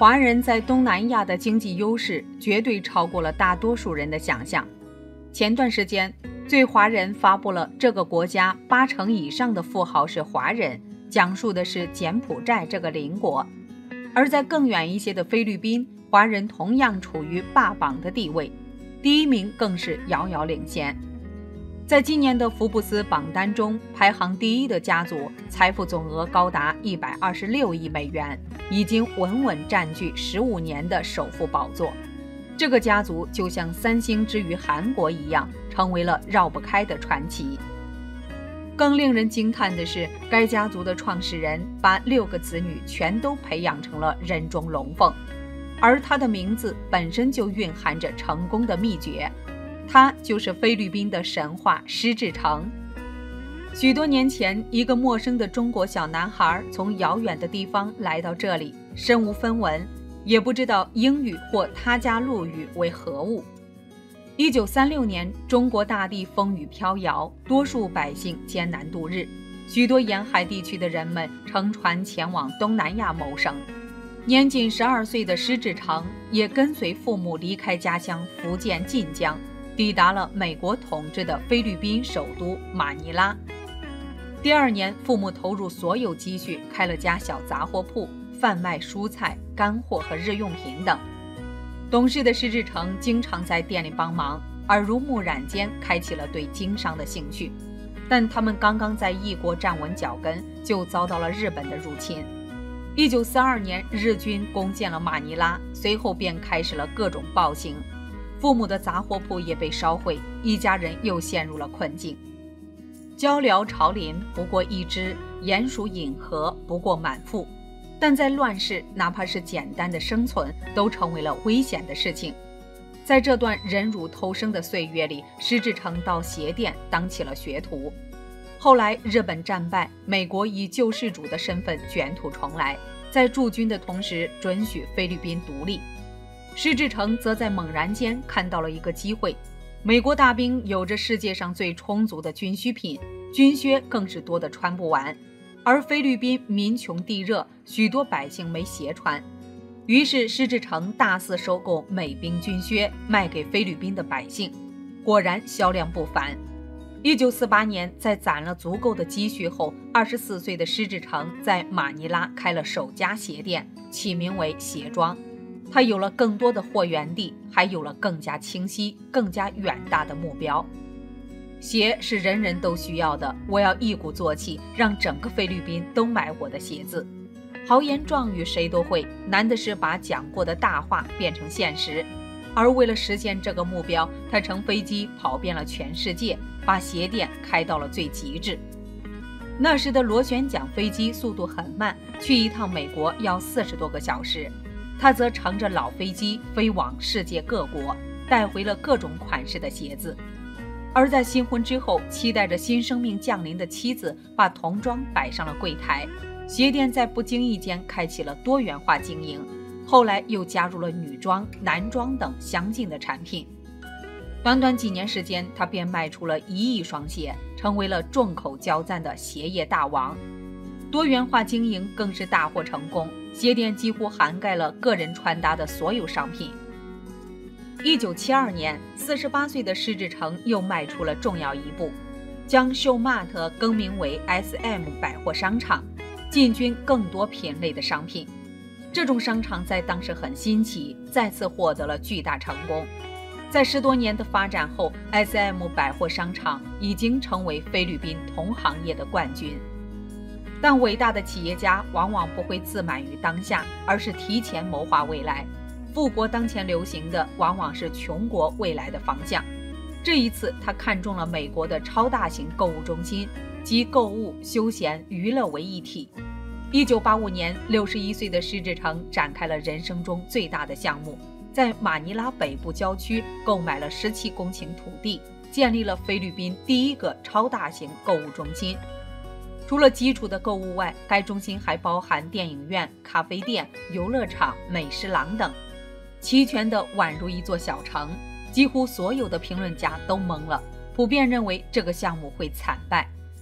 华人在东南亚的经济优势绝对超过了大多数人的想象。前段时间，最华人发布了这个国家80%以上的富豪是华人，讲述的是柬埔寨这个邻国。而在更远一些的菲律宾，华人同样处于霸榜的地位，第1名更是遥遥领先。在今年的福布斯榜单中，排行第1的家族财富总额高达126亿美元，已经稳稳占据15年的首富宝座。这个家族就像三星之于韩国一样，成为了绕不开的传奇。更令人惊叹的是，该家族的创始人把6个子女全都培养成了人中龙凤，而他的名字本身就蕴含着成功的秘诀，他就是菲律宾的神话施志成。许多年前，一个陌生的中国小男孩从遥远的地方来到这里，身无分文，也不知道英语或他家陆语为何物。1936年，中国大地风雨飘摇，多数百姓艰难度日，许多沿海地区的人们乘船前往东南亚谋生。年仅12岁的施志成也跟随父母离开家乡福建晋江，抵达了美国统治的菲律宾首都马尼拉。第2年，父母投入所有积蓄开了家小杂货铺，贩卖蔬菜、干货和日用品等。懂事的施志成经常在店里帮忙，耳濡目染间开启了对经商的兴趣。但他们刚刚在异国站稳脚跟，就遭到了日本的入侵。1942年，日军攻陷了马尼拉，随后便开始了各种暴行，父母的杂货铺也被烧毁，一家人又陷入了困境。鹪鹩巢林不过一只，鼹鼠饮河不过满腹。但在乱世，哪怕是简单的生存，都成为了危险的事情。在这段忍辱偷生的岁月里，施志成到鞋店当起了学徒。后来日本战败，美国以救世主的身份卷土重来，在驻军的同时准许菲律宾独立。施志成则在猛然间看到了一个机会。美国大兵有着世界上最充足的军需品，军靴更是多得穿不完。而菲律宾民穷地热，许多百姓没鞋穿，于是施志成大肆收购美兵军靴，卖给菲律宾的百姓，果然销量不凡。1948年，在攒了足够的积蓄后，24岁的施志成在马尼拉开了首家鞋店，起名为鞋庄。他有了更多的货源地，还有了更加清晰、更加远大的目标。鞋是人人都需要的，我要一鼓作气，让整个菲律宾都买我的鞋子。豪言壮语谁都会，难的是把讲过的大话变成现实。而为了实现这个目标，他乘飞机跑遍了全世界，把鞋店开到了最极致。那时的螺旋桨飞机速度很慢，去一趟美国要40多个小时，他则乘着老飞机飞往世界各国，带回了各种款式的鞋子。而在新婚之后，期待着新生命降临的妻子把童装摆上了柜台，鞋店在不经意间开启了多元化经营，后来又加入了女装、男装等相近的产品。短短几年时间，他便卖出了1亿双鞋，成为了众口交赞的鞋业大王。多元化经营更是大获成功，鞋店几乎涵盖了个人穿搭的所有商品。1972年，48岁的施志成又迈出了重要一步，将秀 Mart 更名为 SM 百货商场，进军更多品类的商品。这种商场在当时很新奇，再次获得了巨大成功。在10多年的发展后， SM 百货商场已经成为菲律宾同行业的冠军。但伟大的企业家往往不会自满于当下，而是提前谋划未来。富国当前流行的往往是穷国未来的方向。这一次，他看中了美国的超大型购物中心，集购物、休闲、娱乐为一体。1985年，61岁的施志成展开了人生中最大的项目，在马尼拉北部郊区购买了17公顷土地，建立了菲律宾第一个超大型购物中心。除了基础的购物外，该中心还包含电影院、咖啡店、游乐场、美食廊等，齐全的宛如一座小城。几乎所有的评论家都懵了，普遍认为这个项目会惨败。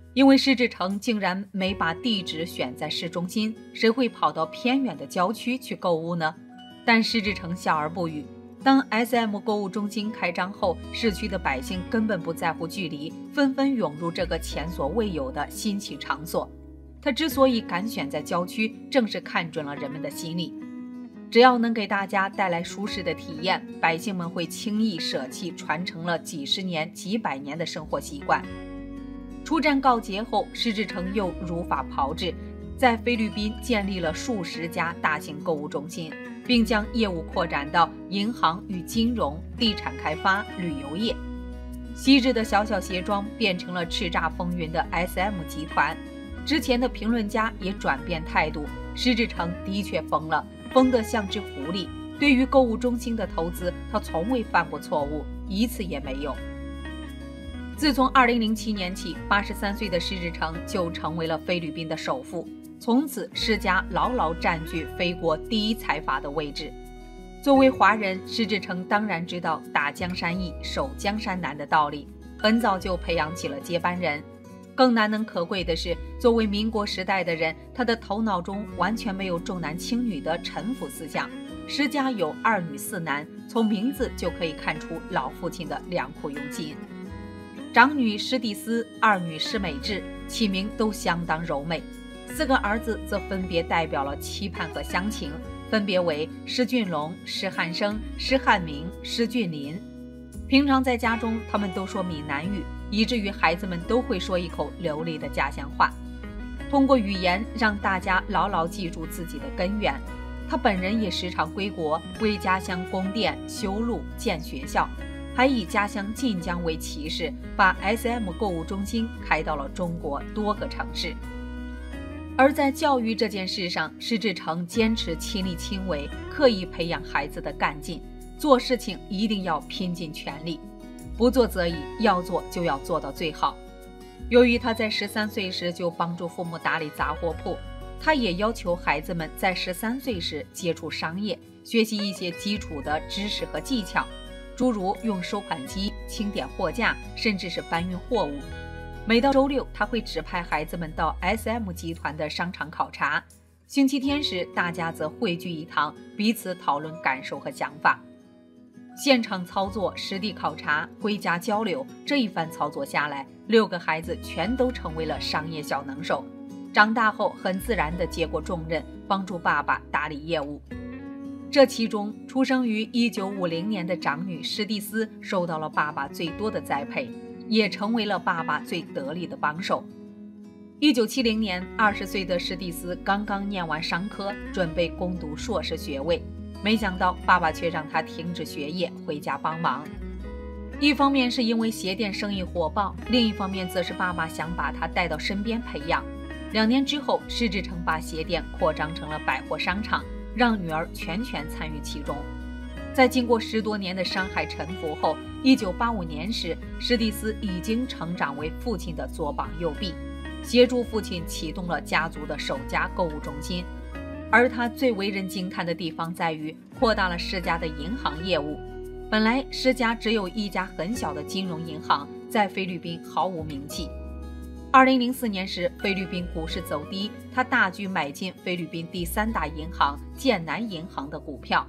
因为施志成竟然没把地址选在市中心，谁会跑到偏远的郊区去购物呢？但施志成笑而不语。当 SM 购物中心开张后，市区的百姓根本不在乎距离，纷纷涌入这个前所未有的新奇场所。他之所以敢选在郊区，正是看准了人们的心理。只要能给大家带来舒适的体验，百姓们会轻易舍弃传承了几十年、几百年的生活习惯。出战告捷后，施志成又如法炮制，在菲律宾建立了数十家大型购物中心，并将业务扩展到银行与金融、地产开发、旅游业。昔日的小小鞋庄变成了叱咤风云的 SM 集团。之前的评论家也转变态度，施志成的确疯了，疯得像只狐狸。对于购物中心的投资，他从未犯过错误，一次也没有。自从2007年起，83岁的施志成就成为了菲律宾的首富，从此施家牢牢占据菲国第一财阀的位置。作为华人，施志成当然知道打江山易，守江山难的道理，很早就培养起了接班人。更难能可贵的是，作为民国时代的人，他的头脑中完全没有重男轻女的陈腐思想。施家有2女4男，从名字就可以看出老父亲的良苦用心。长女施蒂斯，二女施美智，起名都相当柔美。4个儿子则分别代表了期盼和乡情，分别为施俊龙、施汉生、施汉明、施俊林。平常在家中，他们都说闽南语，以至于孩子们都会说一口流利的家乡话。通过语言让大家牢牢记住自己的根源。他本人也时常归国，为家乡供电、修路、建学校，还以家乡晋江为起始，把 SM 购物中心开到了中国多个城市。而在教育这件事上，施志成坚持亲力亲为，刻意培养孩子的干劲，做事情一定要拼尽全力，不做则已，要做就要做到最好。由于他在13岁时就帮助父母打理杂货铺，他也要求孩子们在13岁时接触商业，学习一些基础的知识和技巧，诸如用收款机、清点货架，甚至是搬运货物。每到周6，他会指派孩子们到 SM 集团的商场考察，星期天时，大家则汇聚一堂，彼此讨论感受和想法。现场操作、实地考察、归家交流，这一番操作下来，6个孩子全都成为了商业小能手。长大后很自然地接过重任，帮助爸爸打理业务。这其中，出生于1950年的长女施蒂斯受到了爸爸最多的栽培，也成为了爸爸最得力的帮手。1970年，20岁的施蒂斯刚刚念完商科，准备攻读硕士学位，没想到爸爸却让他停止学业，回家帮忙。一方面是因为鞋店生意火爆，另一方面则是爸爸想把他带到身边培养。2年之后，施志成把鞋店扩张成了百货商场，让女儿全权参与其中。在经过10多年的伤害沉浮后，1985年时，施蒂斯已经成长为父亲的左膀右臂，协助父亲启动了家族的首家购物中心。而他最为人惊叹的地方在于扩大了施家的银行业务。本来施家只有一家很小的金融银行，在菲律宾毫无名气。2004年时，菲律宾股市走低，他大举买进菲律宾第3大银行建南银行的股票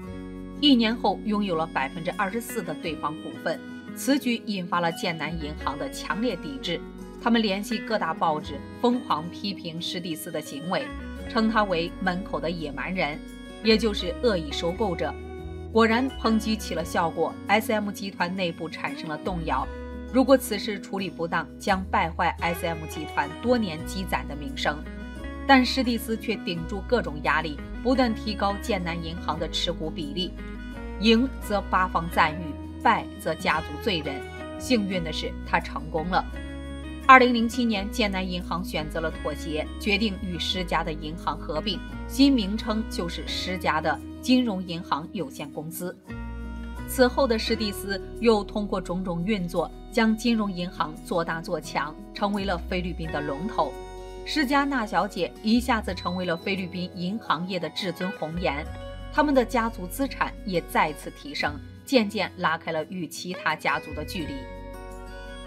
，1年后拥有了24%的对方股份。此举引发了建南银行的强烈抵制，他们联系各大报纸，疯狂批评施蒂斯的行为，称他为门口的野蛮人，也就是恶意收购者。果然，抨击起了效果， SM 集团内部产生了动摇。如果此事处理不当，将败坏 SM 集团多年积攒的名声。但施蒂斯却顶住各种压力，不断提高建南银行的持股比例，赢则八方赞誉，败则家族罪人。幸运的是，他成功了。2007年，建南银行选择了妥协，决定与施家的银行合并，新名称就是施家的金融银行有限公司。此后的施蒂斯又通过种种运作，将金融银行做大做强，成为了菲律宾的龙头。施家纳小姐一下子成为了菲律宾银行业的至尊红颜，他们的家族资产也再次提升，渐渐拉开了与其他家族的距离。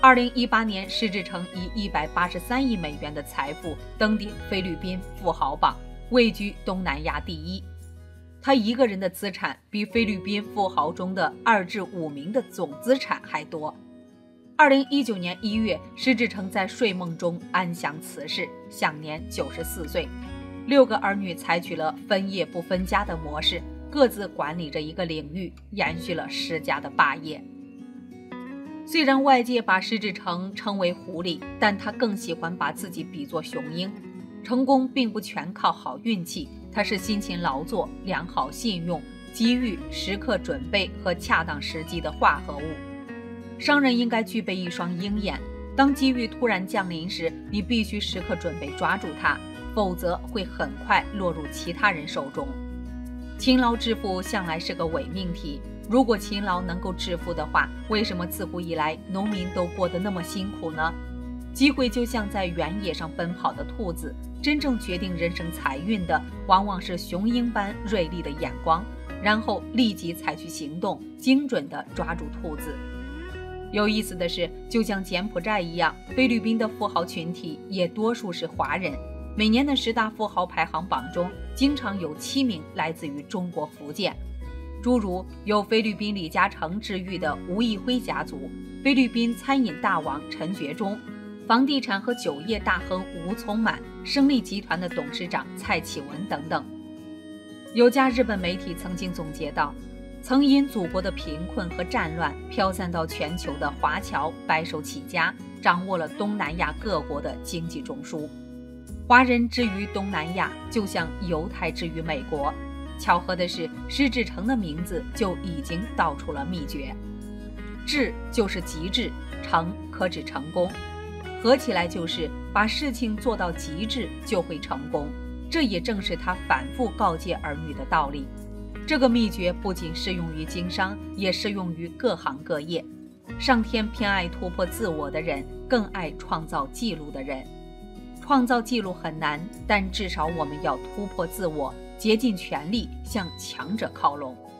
2018年，施志成以183亿美元的财富登顶菲律宾富豪榜，位居东南亚第一。他一个人的资产比菲律宾富豪中的2至5名的总资产还多。2019年1月，施志成在睡梦中安详辞世，享年94岁。6个儿女采取了分业不分家的模式，各自管理着一个领域，延续了施家的霸业。虽然外界把施志成称为狐狸，但他更喜欢把自己比作雄鹰。成功并不全靠好运气，它是辛勤劳作、良好信用、机遇、时刻准备和恰当时机的化合物。商人应该具备一双鹰眼，当机遇突然降临时，你必须时刻准备抓住它，否则会很快落入其他人手中。勤劳致富向来是个伪命题，如果勤劳能够致富的话，为什么自古以来农民都过得那么辛苦呢？机会就像在原野上奔跑的兔子，真正决定人生财运的往往是雄鹰般锐利的眼光，然后立即采取行动，精准地抓住兔子。有意思的是，就像柬埔寨一样，菲律宾的富豪群体也多数是华人。每年的10大富豪排行榜中，经常有7名来自于中国福建，诸如有菲律宾李嘉诚之誉的吴亦辉家族，菲律宾餐饮大王陈觉忠，房地产和酒业大亨吴聪满，胜利集团的董事长蔡启文等等。有家日本媒体曾经总结道，曾因祖国的贫困和战乱飘散到全球的华侨白手起家，掌握了东南亚各国的经济中枢。华人之于东南亚，就像犹太之于美国。巧合的是，施志成的名字就已经道出了秘诀。志就是极致，成可指成功，合起来就是把事情做到极致就会成功。这也正是他反复告诫儿女的道理。这个秘诀不仅适用于经商，也适用于各行各业。上天偏爱突破自我的人，更爱创造记录的人。创造记录很难，但至少我们要突破自我，竭尽全力向强者靠拢。